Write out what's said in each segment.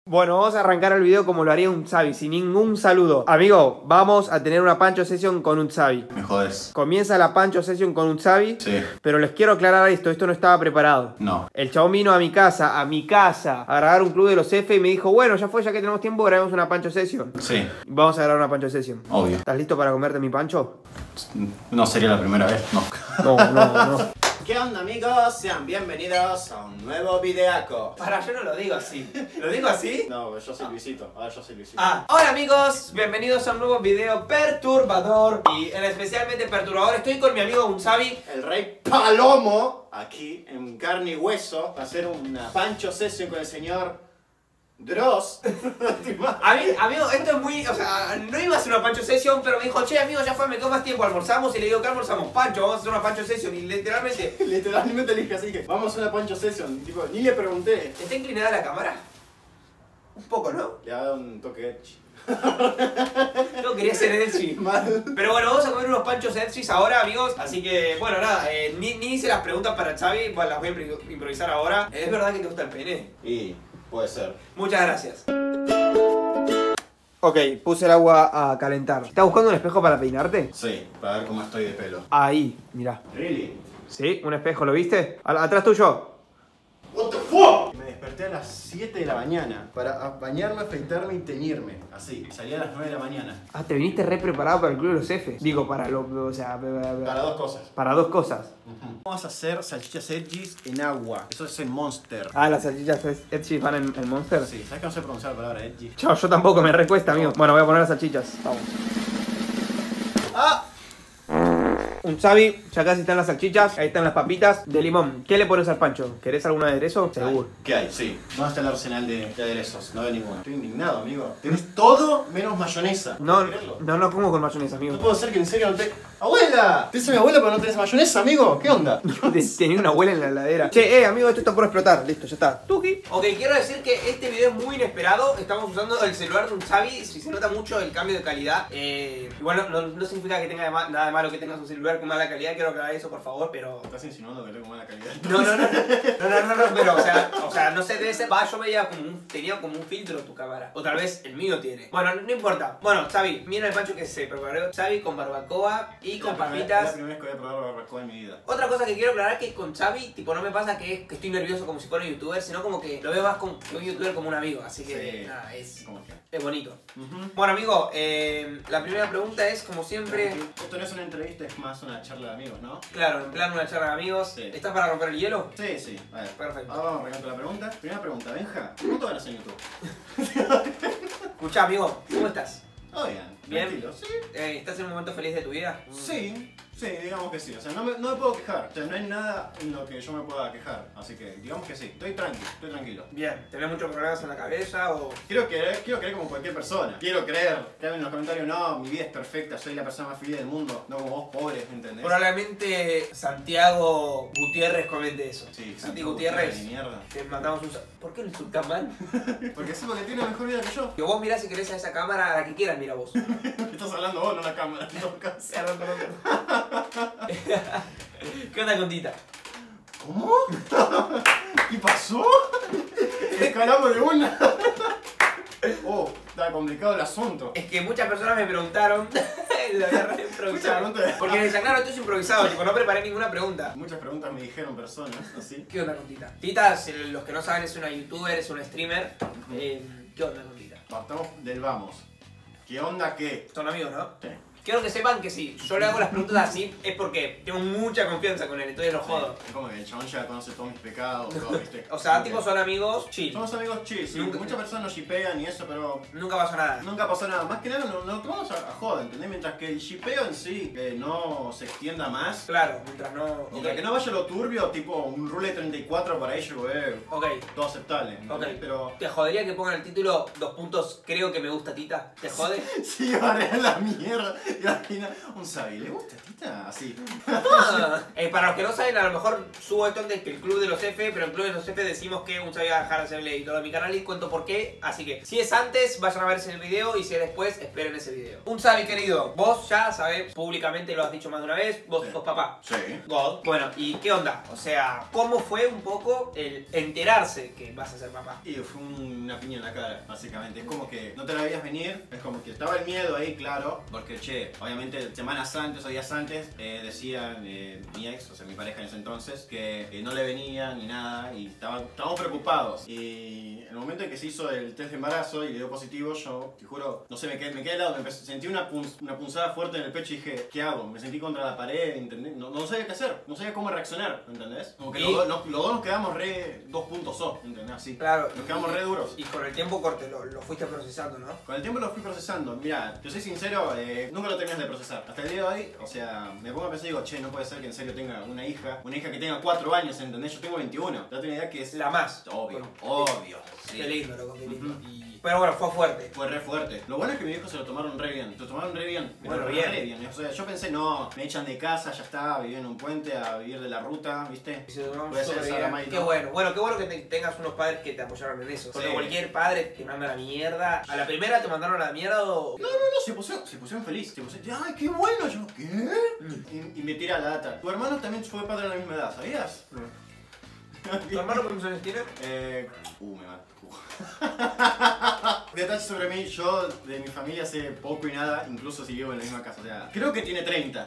Bueno, vamos a arrancar el video como lo haría un Xavi, sin ningún saludo. Amigo, vamos a tener una Pancho Session con un Xavi. Me jodes. Comienza la Pancho Session con un Xavi. Sí. Pero les quiero aclarar esto no estaba preparado. No. El chabón vino a mi casa, a grabar un club de los F y me dijo, bueno, ya fue, ya que tenemos tiempo, grabemos una Pancho Session. Sí. Vamos a grabar una Pancho Session. Obvio. ¿Estás listo para comerte mi pancho? No sería la primera vez, no. No. ¿Qué onda, amigos? Sean bienvenidos a un nuevo videaco. Para, yo no lo digo así. ¿Lo digo así? No, yo soy Luisito. Ahora yo soy Luisito. Hola amigos, bienvenidos a un nuevo video perturbador. Y en especialmente perturbador estoy con mi amigo un Xavi. El rey Palomo, aquí en carne y hueso, va a hacer una Pancho Session con el señor Dross. Amigo, esto es muy, o sea, no iba a ser una Pancho Session, pero me dijo, che amigo, ya fue, me quedo más tiempo, almorzamos. Y le digo, ¿qué almorzamos? Pancho, vamos a hacer una Pancho Session. Y literalmente Literalmente le dije así que vamos a hacer una Pancho Session. Tipo, ni le pregunté. ¿está inclinada la cámara? Un poco, ¿no? Le ha dado un toque edgy. No quería ser edgy. Mal. Pero bueno, vamos a comer unos panchos edgys ahora, amigos. Así que, bueno, nada, ni hice las preguntas para Xavi. Bueno, las voy a improvisar ahora. ¿Es verdad que te gusta el pene? Y puede ser. Muchas gracias. Ok, puse el agua a calentar. ¿Estás buscando un espejo para peinarte? Sí, para ver cómo estoy de pelo. Ahí, mirá. Really? ¿Sí? ¿Un espejo? ¿Lo viste? Atrás tuyo. What the fuck? Me desperté a las 7 de la mañana para bañarme, afeitarme y teñirme. Así, salí a las 9 de la mañana. Ah, te viniste re preparado para el Club de los F. Digo, para Para dos cosas. para dos cosas. Vamos a hacer salchichas edgys en agua. Eso es en Monster. Ah, las salchichas edgy van en Monster. Sí, ¿sabes que no sé pronunciar la palabra edgy? Yo tampoco, me recuesta, amigo. Bueno, voy a poner las salchichas. Vamos. ¡Ah! Un Xavi, ya casi están las salchichas, ahí están las papitas de limón. ¿Qué le pones al pancho? ¿Querés algún aderezo? Seguro. ¿Qué hay? Sí. ¿Dónde está el arsenal de aderezos? No veo ninguno. Estoy indignado, amigo. Tenés todo menos mayonesa. No, ¿Puedes creerlo? no como con mayonesa, amigo. No puedo ser que en serio no te... ¡Abuela! Te dice mi abuela pero no tenés mayonesa, amigo. ¿Qué onda? Tenía una abuela en la heladera. Che, amigo, esto está por explotar. Listo, ya está. Tuki. Ok, quiero decir que este video es muy inesperado. Estamos usando el celular de un Xavi. Si se nota mucho el cambio de calidad. Igual no significa que tenga nada de malo que tengas un celular con mala calidad. Quiero aclarar eso, por favor, pero... ¿Estás insinuando que tengo mala calidad? No, pero, o sea, no sé, debe ser... yo veía tenía como un filtro tu cámara. O tal vez el mío tiene. Bueno, no importa. Bueno, Xavi, mira el pancho que se preparó Xavi con barbacoa y con papitas. Es la primera vez que voy a probar barbacoa en mi vida. Otra cosa que quiero aclarar es que con Xavi, tipo, no me pasa que estoy nervioso como si fuera un youtuber, sino como que lo veo más como un youtuber como un amigo. Así que, Sí. nada, es ¿Cómo que? bonito. Bueno, amigo, la primera pregunta es, como siempre... Esto no es una entrevista, es más una charla de amigos, ¿no? Claro, en plan una charla de amigos. Sí. ¿Estás para romper el hielo? Sí, sí. A ver. Perfecto. Ahora vamos arrancando la pregunta. Primera pregunta, Benja. ¿Cuánto ganas en YouTube? Escuchá, amigo, ¿cómo estás? Oh, bien. Bien. Tranquilo. Sí. ¿Estás en un momento feliz de tu vida? Sí, digamos que sí. O sea, no me puedo quejar. O sea, no hay nada en lo que yo me pueda quejar. Así que digamos que sí. Estoy tranquilo. Bien. ¿Tenés muchos problemas en la cabeza o...? Quiero creer como cualquier persona. Quiero creer. Que hagan en los comentarios, no, mi vida es perfecta, soy la persona más feliz del mundo. No como vos, pobre, ¿entendés? Probablemente Santiago Gutiérrez comente eso. Sí, Santi Gutiérrez. Ni mierda. Te matamos un... ¿Por qué lo insultas mal? Porque sí, porque tiene una mejor vida que yo. Que vos mirás si querés a esa cámara, a la que quieras, mira vos. Estás hablando vos, no la cámara, en todo caso. Perdón. ¿Qué onda con Tita? ¿Cómo? ¿Qué pasó? Escalamos de una. Oh, está complicado el asunto. Es que muchas personas me preguntaron. Lo había re improvisado. Porque les aclaro, esto es improvisado, tipo, no preparé ninguna pregunta. Muchas preguntas me dijeron personas, así. ¿Qué onda con Tita? Tita, los que no saben, es una youtuber, es una streamer. ¿Qué onda con Tita? Partamos del vamos. ¿Qué onda qué? Son amigos, ¿no? Sí. Quiero que sepan que si yo le hago las preguntas así es porque tengo mucha confianza con él, entonces lo jodo. Es como que el chabón ya conoce todos mis pecados, todo, ¿viste? O sea, Como tipo que son amigos, chill. somos amigos chill, sí. Nunca- Muchas personas nos shipean y eso, pero Nunca pasó nada. nunca pasó nada. Más que nada nos tomamos a joda, ¿entendés? Mientras que el shipeo en sí no se extienda más. Claro, mientras no... Mientras que no vaya lo turbio, tipo un rule 34 para ello, Ok. todo aceptable, ¿entendés? Ok. Pero... ¿Te jodería que pongan el título 2 puntos, creo que me gusta Tita? ¿Te jode? Sí, barrer la mierda. Imagina, un Sabi, ¿le gusta Tita? Así. Para los que no saben, a lo mejor subo esto antes que el Club de los F, pero en el Club de los F decimos que un Sabi va a dejar de ser el editor de mi canal y cuento por qué. Así que si es antes, vayan a ver ese video y si es después, esperen ese video. Un Sabi querido, vos ya sabés, públicamente lo has dicho más de una vez, vos sos papá. Sí. God. Bueno, ¿y qué onda? O sea, ¿cómo fue un poco el enterarse que vas a ser papá? Y fue una piña en la cara, básicamente. Es como que no te la veías venir, es como que estaba el miedo ahí, claro, porque che, obviamente semanas antes o días antes decían mi ex, o sea mi pareja en ese entonces, que no le venía ni nada y estábamos preocupados. Y en el momento en que se hizo el test de embarazo y le dio positivo, yo, te juro, no sé, me quedé de lado, sentí una punzada fuerte en el pecho y dije, ¿qué hago? Me sentí contra la pared, ¿entendés? No sabía qué hacer, no sabía cómo reaccionar, ¿entendés? Como que los dos nos quedamos re 2 puntos O, ¿entendés? Así. Claro. Nos quedamos re duros. Y con el tiempo corte lo fuiste procesando, ¿no? Con el tiempo lo fui procesando. Mira, yo soy sincero, nunca lo terminas de procesar. Hasta el día de hoy, o sea, me pongo a pensar y digo, che, no puede ser que en serio tenga una hija que tenga 4 años, ¿entendés? Yo tengo 21. Date una idea que es la más. Obvio, bueno, obvio. Sí. Qué lindo, loco, qué lindo. Pero bueno, fue fuerte. Fue re fuerte. Lo bueno es que mis viejos se lo tomaron re bien. Se lo tomaron re bien. Bueno, bien. Re bien. O sea, yo pensé, no, me echan de casa, ya está, viví en un puente a vivir de la ruta, ¿viste? Voy a ser qué bueno. Bueno, qué bueno que tengas unos padres que te apoyaron en eso. Porque sí, cualquier padre te manda a la mierda. ¿A la primera te mandaron a la mierda o...? No, se pusieron feliz. Se pusieron, ay, qué bueno. Yo, ¿qué? Y me tira la data. Tu hermano también fue padre a la misma edad, ¿sabías? ¿Tu hermano cuántos años tiene? Me mato. Detalles sobre mí, yo de mi familia sé poco y nada, incluso si vivo en la misma casa. O sea, creo que tiene 30.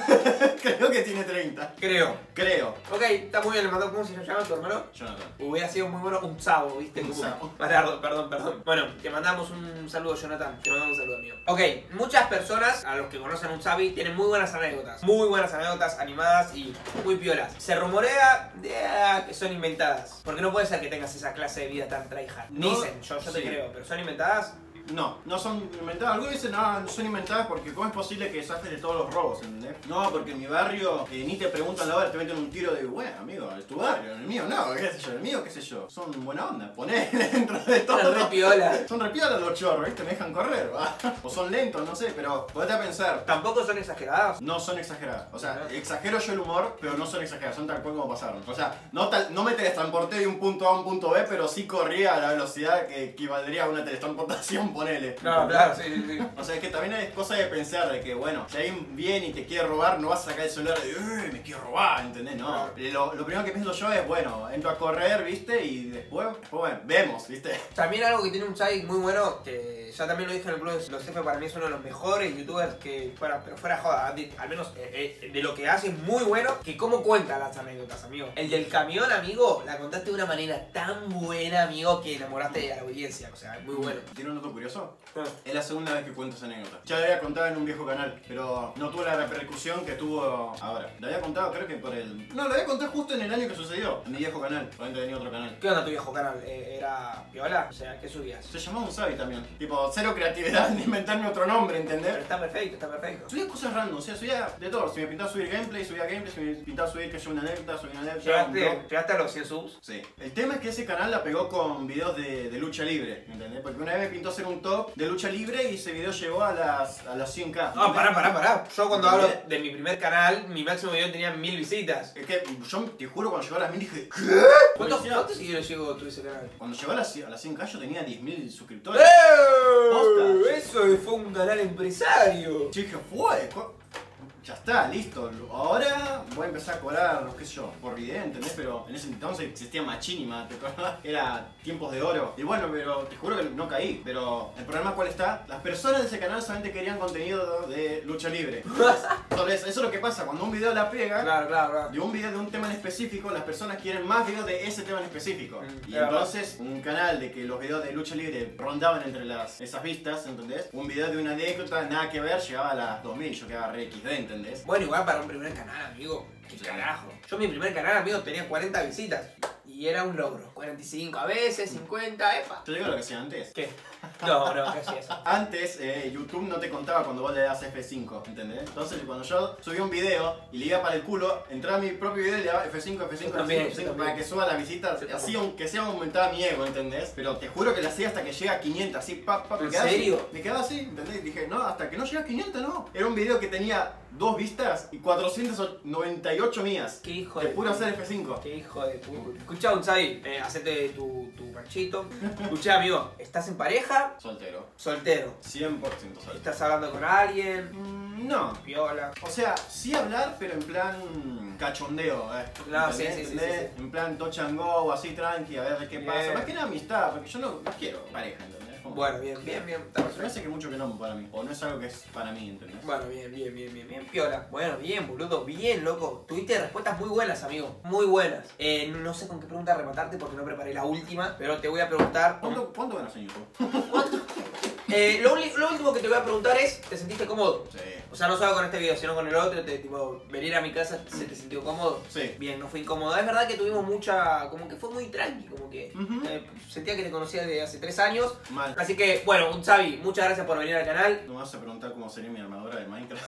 Creo que tiene 30. Creo. Ok, está muy bien, le mandó, ¿cómo se llama tu hermano? Jonathan. Hubiera sido muy bueno un Sabo, ¿viste? Un Sabo. Perdón. Bueno, te mandamos un saludo, Jonathan. Te mandamos un saludo, amigo. Ok, muchas personas, a los que conocen un Sabi, tienen muy buenas anécdotas. Muy buenas anécdotas, animadas y muy piolas. Se rumorea que son inventadas. Porque no puede ser que tengas esa clase de vida tan tryhard. Dicen, yo te creo, pero ¿son inventadas? No son inventadas. Algunos dicen, no son inventadas porque ¿cómo es posible que zafes de todos los robos, ¿entendés? No, porque en mi barrio ni te preguntan la hora, te meten un tiro de, bueno, amigo, es tu barrio, el mío no, qué sé yo, el mío, qué sé yo. Son buena onda, poné dentro de todo. Son re piola. Son re piola los chorros, ¿viste? Me dejan correr, ¿va? O son lentos, no sé, pero ponete a pensar. ¿Tampoco son exageradas? No son exageradas. O sea, exagero yo el humor, pero no son exageradas, son tal cual como pasaron. O sea, no me teletransporté de un punto A a un punto B, pero sí corría a la velocidad que equivaldría a una teletransportación. Ponele. Claro, sí. O sea, es que también es cosa de pensar de que, bueno, si alguien viene y te quiere robar, no vas a sacar el celular de, me quiero robar, ¿entendés? No. Lo primero que pienso yo es, bueno, entro a correr, ¿viste? Y después bueno, vemos, ¿viste? También algo que tiene un Sabi muy bueno, que ya también lo dije en el Club de los F, para mí es uno de los mejores youtubers que fuera joda, al menos de lo que hace es muy bueno, que cómo cuenta las anécdotas, amigo. El del camión, amigo, la contaste de una manera tan buena, amigo, que enamoraste a la audiencia, o sea, es muy bueno. ¿Tiene un dato curioso? Es la segunda vez que cuento esa anécdota. Ya la había contado en un viejo canal, pero no tuvo la repercusión que tuvo ahora. La había contado creo que por el... No, la había contado justo en el año que sucedió, en mi viejo canal. Probablemente tenía otro canal. ¿Qué onda tu viejo canal? ¿Era piola? O sea, ¿qué subías? Se llamaba un Sabi también. Tipo, cero creatividad de inventarme otro nombre, ¿entendés? Pero está perfecto. Subía cosas random, o sea, subía de todo. Si me pintaba subir gameplay, subía gameplay. Si me pintaba subir que yo una anécdota, subía una anécdota. ¿Llegaste a los 100 subs? Sí. El tema es que ese canal la pegó con videos de lucha libre, ¿entendés? Porque una vez me pintó hacer un top de lucha libre y ese video llegó a las 100k. No, pará. Yo cuando hablo de mi primer canal, mi máximo video tenía 1000 visitas. Es que yo te juro, cuando llegó a las 1000 dije, ¿qué? ¿Cuántos seguidores llegó tú ese canal? Cuando llegó a las 100k yo tenía 10.000 suscriptores. Eso fue un canal empresario. Yo dije, fue. Ya está, listo. Ahora voy a empezar a cobrar, qué sé yo, por video, ¿entendés? Pero en ese entonces existía Machinima, ¿te acuerdas? Era tiempos de oro. Y bueno, pero te juro que no caí. Pero el problema, ¿cuál está? Las personas de ese canal solamente querían contenido de lucha libre. Eso es lo que pasa, cuando un video la pega, claro. de un video de un tema en específico, las personas quieren más videos de ese tema en específico. Y entonces, un canal de que los videos de lucha libre rondaban entre esas vistas, ¿entendés? Un video de una anécdota, nada que ver, llegaba a las 2000, yo quedaba re XD, ¿entendés? Bueno, igual para un primer canal, amigo. ¿Qué carajo? Yo mi primer canal, amigo, tenía 40 visitas. Y y era un logro. 45 a veces, 50, epa. Te digo lo que hacía antes. ¿Qué? No, ¿qué hacía eso? Antes YouTube no te contaba cuando vos le das F5, ¿entendés? Entonces cuando yo subía un video y le iba para el culo, entraba a mi propio video y le daba F5, F5, también, F5 para que suba las visitas. Así aunque sea aumentaba mi ego, ¿entendés? Pero te juro que lo hacía hasta que llega a 500, así ¿En serio? Me quedaba así, ¿entendés? Dije, no, hasta que no llega a 500, no. Era un video que tenía 2 vistas y 498 mías. Qué hijo de de puro puta. hacer F5. Qué hijo de puta. Escuchá, Unzabi, hacete tu ranchito. Escuchá, amigo, ¿estás en pareja? Soltero. Soltero. 100% soltero. ¿Estás hablando con alguien? No. Piola. O sea, sí hablar, pero en plan cachondeo, No, ¿entendés? sí. En plan touch and go, así tranqui, a ver qué pasa. Bien. Más que nada amistad, porque yo no quiero pareja, ¿entendés? Como- Bueno, bien. Está Me perfecto. parece que mucho que no para mí, o no es algo que es para mí, ¿entendés? Bueno, bien, piola. Bueno, bien, boludo, bien, loco. Tuviste respuestas muy buenas, amigo. Muy buenas. No sé con qué pregunta rematarte porque no preparé la última, pero te voy a preguntar. ¿Cuánto ganas en YouTube? ¿Cuánto? Lo último que te voy a preguntar es, ¿te sentiste cómodo? Sí. O sea, no solo con este video, sino con el otro, tipo, venir a mi casa, ¿se te sintió cómodo? Sí. Bien, no fue incómodo. Es verdad que tuvimos mucha, como que fue muy tranqui, como que Ujú. sentía que te conocía desde hace 3 años. Mal. Así que, bueno, Xavi, muchas gracias por venir al canal. ¿No me vas a preguntar cómo sería mi armadura de Minecraft?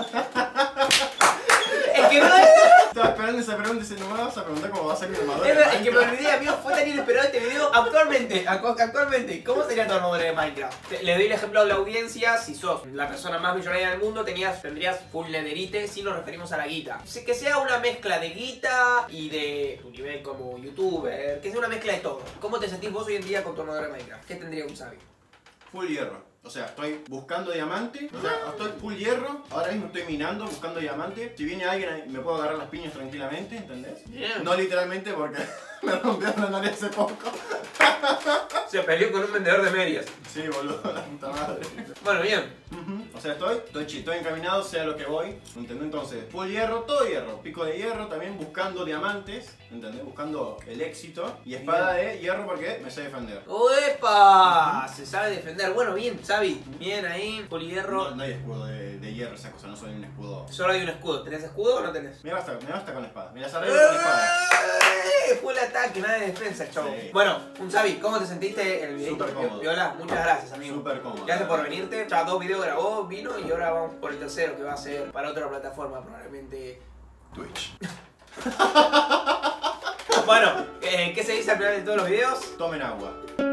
Es que no es... Estaba esperando esa pregunta y dice, ¿no me vas a preguntar cómo va a ser mi armadura Es de verdad, es que me Minecraft? olvidé, amigo, fue tan inesperado este video. Actualmente, ¿cómo sería tu armadura de Minecraft? Le doy el ejemplo a la audiencia, si sos la persona más millonaria del mundo, tendrías full netherite, si nos referimos a la guita. Que sea una mezcla de guita y de tu nivel como youtuber, que sea una mezcla de todo. ¿Cómo te sentís vos hoy en día con tu armadura de Minecraft? ¿Qué tendría un Xavi? Full hierro. O sea, estoy buscando diamante, o sea, estoy full hierro, ahora mismo estoy minando, buscando diamante. Si viene alguien me puedo agarrar las piñas tranquilamente, ¿entendés? Bien. No literalmente porque me rompieron la nariz hace poco. Se peleó con un vendedor de medias. Sí, boludo, la puta madre. Bueno, bien. O sea, estoy encaminado, sea lo que voy, ¿entendés? Entonces, full hierro, todo hierro, pico de hierro, también buscando diamantes, ¿entendés? Buscando el éxito. Y espada de hierro porque me sé defender. ¡Uepa! Se sabe defender. Bueno, bien, Xavi. Bien ahí, polihierro. No hay escudo de hierro, esa cosa, no soy un escudo. Solo hay un escudo. ¿Tenés escudo o no tenés? Me basta con espada, me las arreglo con espada. Fue el ataque, nada de defensa, el chavo. Sí. Bueno, Xavi, ¿cómo te sentiste en el video? Súper cómodo. Viola, muchas gracias, amigo. Súper cómodo. Gracias por venirte. Ya 2 videos grabó, vino y ahora vamos por el tercero que va a ser para otra plataforma, probablemente Twitch. Bueno, ¿qué se dice al final de todos los videos? Tomen agua.